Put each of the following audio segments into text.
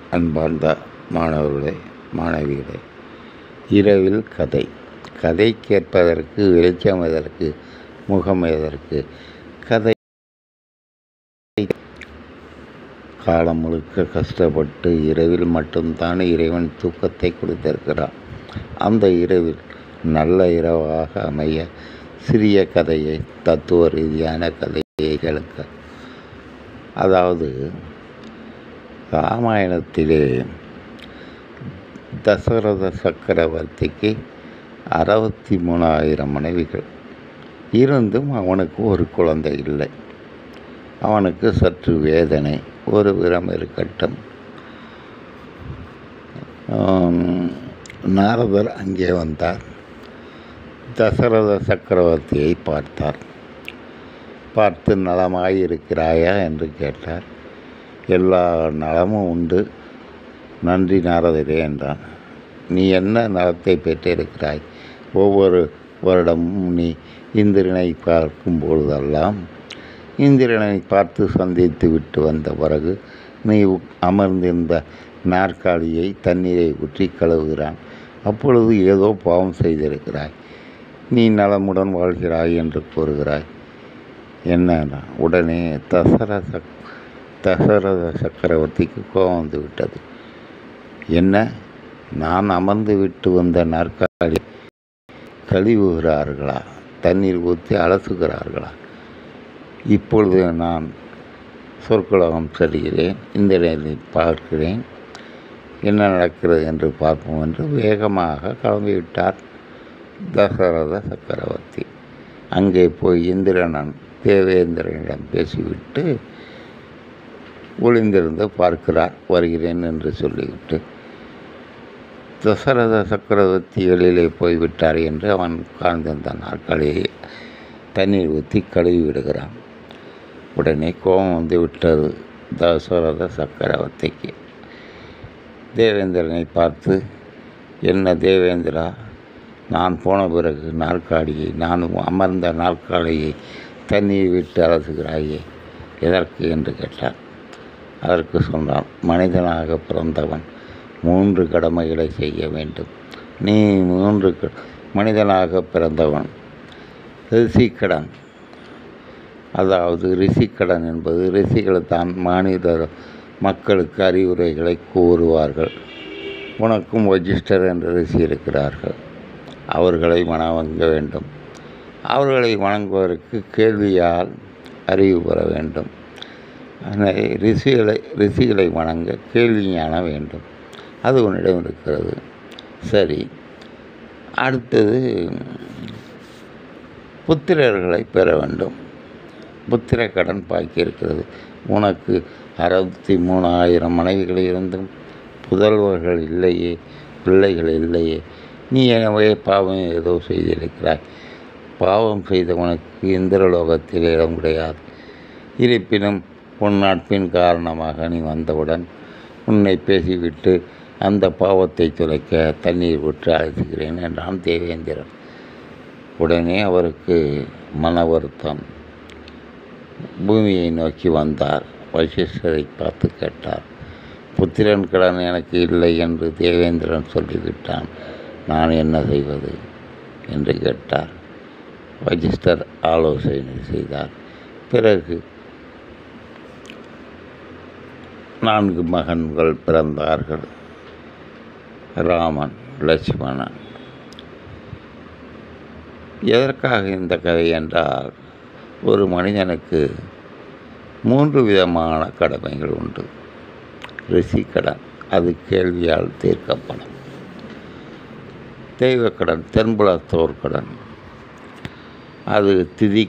அன்பார்ந்த மாணவர்களே, மாணவிகளே, இரவில் கதை. கதை கேட்பதற்கு வெளிச்சம் எதற்கு, முகம் எதற்கு? கதை காலம் முழுக்க கஷ்டப்பட்டு இரவில் மட்டும்தான் இறைவன் தூக்கத்தை கொடுத்திருக்கிறான். அந்த இரவில் நல்ல இரவாக அமைய சிறிய கதையை, தத்துவ ரீதியான கதையை கேளுக்க. அதாவது ராமாயணத்திலே தசரத சக்கரவர்த்திக்கு 63,000 மனைவிகள் இருந்தும் அவனுக்கு ஒரு குழந்தை இல்லை. அவனுக்கு சற்று வேதனை. ஒரு விரம் இருக்கட்டும். நாரதர் அங்கே வந்தார். தசரத சக்கரவர்த்தியை பார்த்தார். பார்த்து நலமாயிருக்கிறாயா என்று கேட்டார். எல்லா நலமும் உண்டு, நன்றி நாரதரே என்றான். நீ என்ன நலத்தை பெற்றிருக்கிறாய்? ஒவ்வொரு வருடமும் நீ இந்திரனை பார்க்கும் பொழுதெல்லாம் இந்திரனை பார்த்து சந்தித்து விட்டு வந்த பிறகு நீ அமர்ந்திருந்த நாற்காலியை தண்ணீரை ஊற்றி கழுவுகிறான். அப்பொழுது ஏதோ பாவம் செய்திருக்கிறாய். நீ நலமுடன் வாழ்கிறாய் என்று கூறுகிறாய். என்ன? உடனே தசரத சக்கரவர்த்திக்கு கோபம் வந்து விட்டது. என்ன, நான் அமர்ந்து விட்டு வந்த நாற்காலி கழுவுகிறார்களா? தண்ணீர் ஊற்றி அலசுகிறார்களா? இப்பொழுது நான் சொற்குலகம் செல்கிறேன், இந்த நேரில் பார்க்கிறேன், என்ன நடக்கிறது என்று பார்ப்போம் என்று வேகமாக கிளம்பிவிட்டார் தசரத சக்கரவர்த்தி. அங்கே போய் இந்திரனன் தேவேந்திரனிடம் பேசிவிட்டு ஒளிந்திருந்து பார்க்கிறார். வருகிறேன் என்று சொல்லிவிட்டு தசரத சக்கரவர்த்தி வெளியிலே போய்விட்டார் என்று அவன் உட்கார்ந்திருந்த நாற்காலியை தண்ணீர் ஊற்றி கழுவி விடுகிறான். உடனே கோபம் வந்து விட்டது தசரத சக்கரவர்த்திக்கு. தேவேந்திரனை பார்த்து, என்ன தேவேந்திரா, நான் போன பிறகு நாற்காலியை, நான் அமர்ந்த நாற்காலியை தண்ணீர் விட்டு அலசுகிறாயே, எதற்கு என்று கேட்டார். அதற்கு சொன்னான், மனிதனாக பிறந்தவன் 3 கடமைகளை செய்ய வேண்டும். நீ 3 மனிதனாக பிறந்தவன் ரிஷிக்கடன். அதாவது ரிஷிக்கடன் என்பது ரிஷிகள் தான் மக்களுக்கு அறிவுரைகளை கூறுவார்கள். உனக்கும் வசிஷ்டர் என்ற ரிஷி இருக்கிறார்கள். அவர்களை வணங்க வேண்டும். அவர்களை வணங்குவதற்கு கேள்வியால் அறிவு பெற வேண்டும். ரிஷிகளை வணங்க கேள்வி ஞானம் வேண்டும். அது உன்னிடம் இருக்கிறது. சரி, அடுத்தது புத்திரர்களை பெற வேண்டும். புத்திர கடன் பாக்கி இருக்கிறது. உனக்கு 63,000 மனைவிகள் இருந்தும் புதல்வர்கள் இல்லையே, பிள்ளைகள் இல்லையே. நீ எனவே பாவம் ஏதோ செய்திருக்கிறாய். பாவம் செய்தவனுக்கு இந்திரலோகத்தில் இடம் கிடையாது. இருப்பினும் உன் நட்பின் காரணமாக நீ வந்தவுடன் உன்னை பேசிவிட்டு அந்த பாவத்தை துளைக்க தண்ணீர் ஊற்றி அழைத்துகிறேன் என்றான் தேவேந்திரன். உடனே அவருக்கு மன வருத்தம். பூமியை நோக்கி வந்தார். வசிஷ்டரை பார்த்து கேட்டார், புத்திரன் கடன் எனக்கு இல்லை என்று தேவேந்திரன் சொல்லிவிட்டான், நான் என்ன செய்வது என்று கேட்டார். வசிஷ்டர் ஆலோசனை செய்தார். பிறகு 4 மகன்கள் பிறந்தார்கள். ராமன், லட்சுமணன். எதற்காக இந்த கதை என்றால், ஒரு மனிதனுக்கு 3 விதமான கடமைகள் உண்டு. ரிஷிக்கடன், அது கேள்வியால் தீர்க்கப்படும். தெய்வக்கடன், தென்புலத்தோர் கடன், அது திதி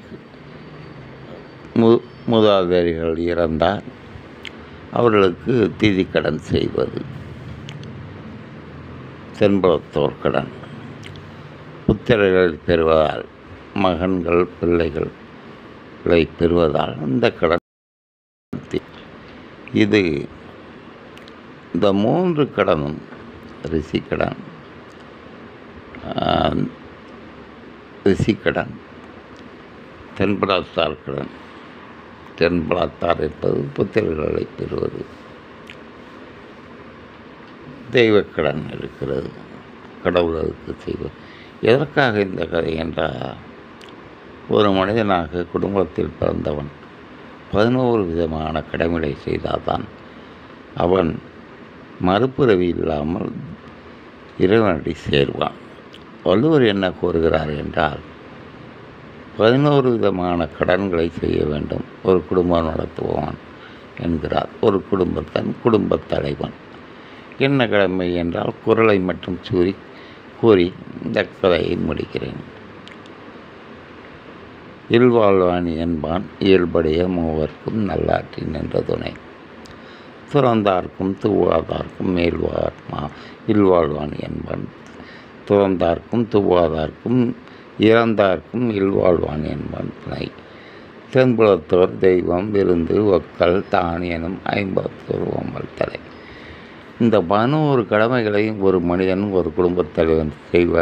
மூதாதையர்கள் இறந்தால் அவர்களுக்கு திதி கடன் செய்வது தென்புலத்தோர் கடன். புத்திரர்கள் பெறுவதால், மகன்கள் பிள்ளைகளை பெறுவதால் இந்த கடன். இது இந்த 3 கடனும் ரிஷிக்கடன், தென்புலத்தார் கடன். தென்புலத்தார் என்பது புத்திரர்களை பெறுவது. தெய்வக்கடன் இருக்கிறது. கடவுளுக்கு செய்வது எதற்காக இந்த கதை என்றால், ஒரு மனிதனாக குடும்பத்தில் பிறந்தவன் 11 விதமான கடமைகளை செய்தால்தான் அவன் மறுபிறவி இல்லாமல் இறைவனடி சேர்வான். வள்ளுவர் என்ன கூறுகிறார் என்றால், 11 விதமான கடன்களை செய்ய வேண்டும் ஒரு குடும்பம் நடத்துவான் என்கிறார். ஒரு குடும்பத்தன் குடும்பத் தலைவன். என்ன கடமை என்றால் குறளை மட்டும் கூறி இந்த கதையை முடிக்கிறேன். இல்வாழ்வான் என்பான் இயல்படைய மூவர்க்கும் நல்லாற்றின் என்ற துணை. துறந்தார்க்கும் துவாதார்க்கும் இல்வாழ்வான் என்பான். துறந்தார்க்கும் துவாதார்க்கும் இறந்தார்க்கும் இல்வாழ்வான் என்பான் துணை. தென்புலத்தோர் தெய்வம் விருந்து ஒக்கல் தான் எனும் 50 ஓம்பல் தலை. இந்த 11 கடமைகளையும் ஒரு மனிதன் ஒரு குடும்பத் தலைவன்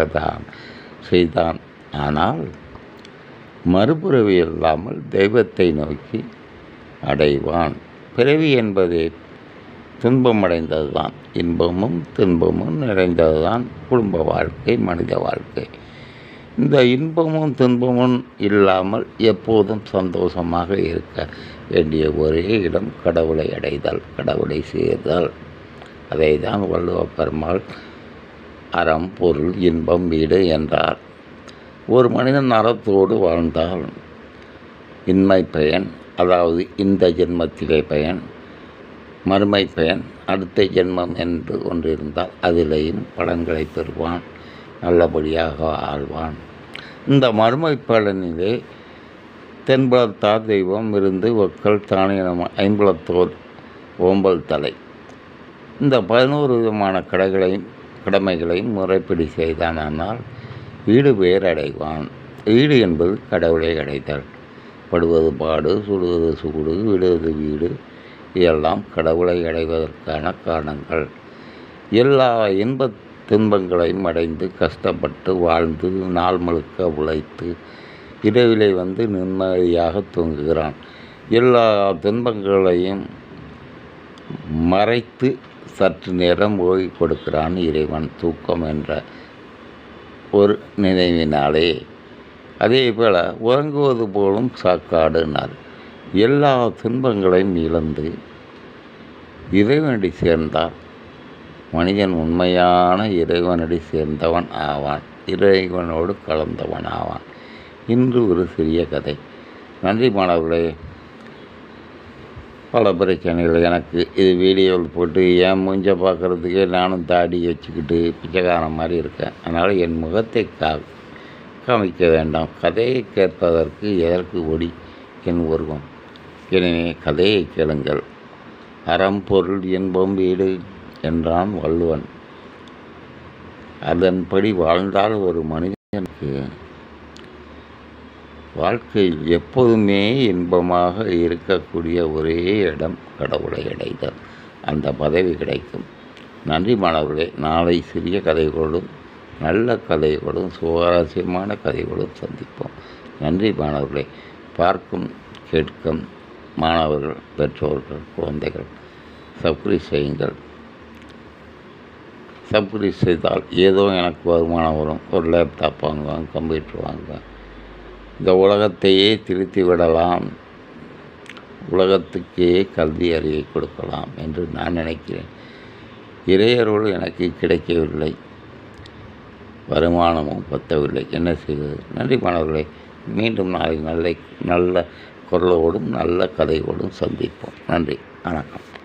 செய்தான். ஆனால் மறுபிறவி இல்லாமல் தெய்வத்தை நோக்கி அடைவான். பிறவி என்பதே துன்பம் அடைந்தது தான். இன்பமும் துன்பமும் நிறைந்தது குடும்ப வாழ்க்கை, மனித வாழ்க்கை. இந்த இன்பமும் துன்பமும் இல்லாமல் எப்போதும் சந்தோஷமாக இருக்க வேண்டிய ஒரே இடம் கடவுளை அடைதல், கடவுளை சேர்தல். அதை தான் வள்ளுவ பெருமாள் அறம், பொருள், இன்பம், வீடு என்றார். ஒரு மனிதன் அறத்தோடு வாழ்ந்தால் இன்மை பயன், அதாவது இந்த ஜென்மத்திலே பயன், மறுமை பயன், அடுத்த ஜென்மம் என்று ஒன்று இருந்தால் அதிலேயும் பலன்களை பெறுவான், நல்லபடியாக ஆழ்வான். இந்த மறுமை பலனிலே தென்புலத்தார் தெய்வம் விருந்து ஒக்கல் தானே 50 ஓம்பல் தலை. இந்த 11 விதமான கடமைகளையும் முறைப்படி செய்தானால் வீடு பேர் அடைவான். வீடு என்பது கடவுளை அடைதல். படுவது பாடு, சுடுவது சூடு, விடுவது வீடு, இதெல்லாம் கடவுளை அடைவதற்கான காரணங்கள். எல்லா இன்பத் துன்பங்களையும் அடைந்து கஷ்டப்பட்டு வாழ்ந்து நாள் முழுக்க உழைத்து இரவிலே வந்து நிம்மதியாக தூங்குகிறான். எல்லா துன்பங்களையும் மறைத்து சற்று நேரம் ஓய்வு கொடுக்கிறான் இறைவன் தூக்கம் என்ற ஒரு நினைவினாலே. அதே போல் உறங்குவது போலும் சாக்காடுனார். எல்லா துன்பங்களையும் இழந்து இறைவனடி சேர்ந்தால் மனிதன் உண்மையான இறைவனடி சேர்ந்தவன் ஆவான், இறைவனோடு கலந்தவன் ஆவான். இன்று ஒரு சிறிய கதை. நன்றி மாணவர்களே. பல பிரச்சனைகள் எனக்கு இது வீடியோவில் போட்டு என் மூஞ்ச பார்க்குறதுக்கே நானும் தாடி வச்சுக்கிட்டு பிச்சைக்காரன் மாதிரி இருக்கேன். அதனால் என் முகத்தை காமிக்க வேண்டாம். கதையை கேட்பதற்கு எதற்கு ஒடி என் உருவம். எனவே கதையை கேளுங்கள். அறம், பொருள், இன்பம், வீடு என்றான் வள்ளுவன். அதன்படி வாழ்ந்தால் ஒரு மனிதனுக்கு வாழ்க்கையில் எப்போதுமே இன்பமாக இருக்கக்கூடிய ஒரே இடம் கடவுளை அடைதல். அந்த பதவி கிடைக்கும். நன்றி மாணவர்களே. நாளை சிறிய கதைகளோடும் நல்ல கதைகளோடும் சுவாரஸ்யமான கதைகளோடும் சந்திப்போம். நன்றி மாணவர்களே. பார்க்கும் கேட்கும் மாணவர்கள், பெற்றோர்கள், குழந்தைகள் சப்ஸ்கிரைப் செய்யுங்கள். சப்ஸ்கிரைப் செய்தால் ஏதோ எனக்கு வருமானம் வரும். ஒரு லேப்டாப் வாங்குவேன், கம்ப்யூட்டர் வாங்குவேன். இந்த உலகத்தையே திருத்தி விடலாம், உலகத்துக்கே கல்வி அறிவை கொடுக்கலாம் என்று நான் நினைக்கிறேன். இறையரோடு எனக்கு கிடைக்கவில்லை, வருமானமும் பத்தவில்லை. என்ன செய்வது? நன்றி மாணவர்களே. மீண்டும் நாளை நல்ல குரலோடும் நல்ல கதையோடும் சந்திப்போம். நன்றி, வணக்கம்.